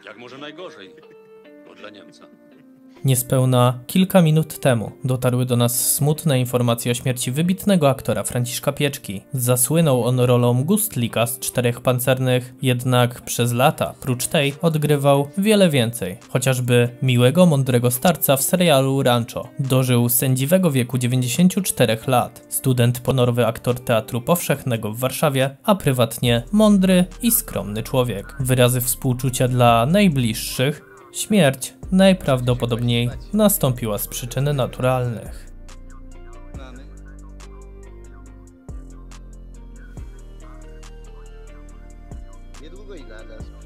Jak może najgorzej? To dla Niemca. Niespełna kilka minut temu dotarły do nas smutne informacje o śmierci wybitnego aktora Franciszka Pieczki. Zasłynął on rolą Gustlika z Czterech Pancernych, jednak przez lata, prócz tej, odgrywał wiele więcej. Chociażby miłego, mądrego starca w serialu Rancho. Dożył sędziwego wieku 94 lat. Student honorowy, aktor Teatru Powszechnego w Warszawie, a prywatnie mądry i skromny człowiek. Wyrazy współczucia dla najbliższych. Śmierć najprawdopodobniej nastąpiła z przyczyn naturalnych. Niedługo i na nas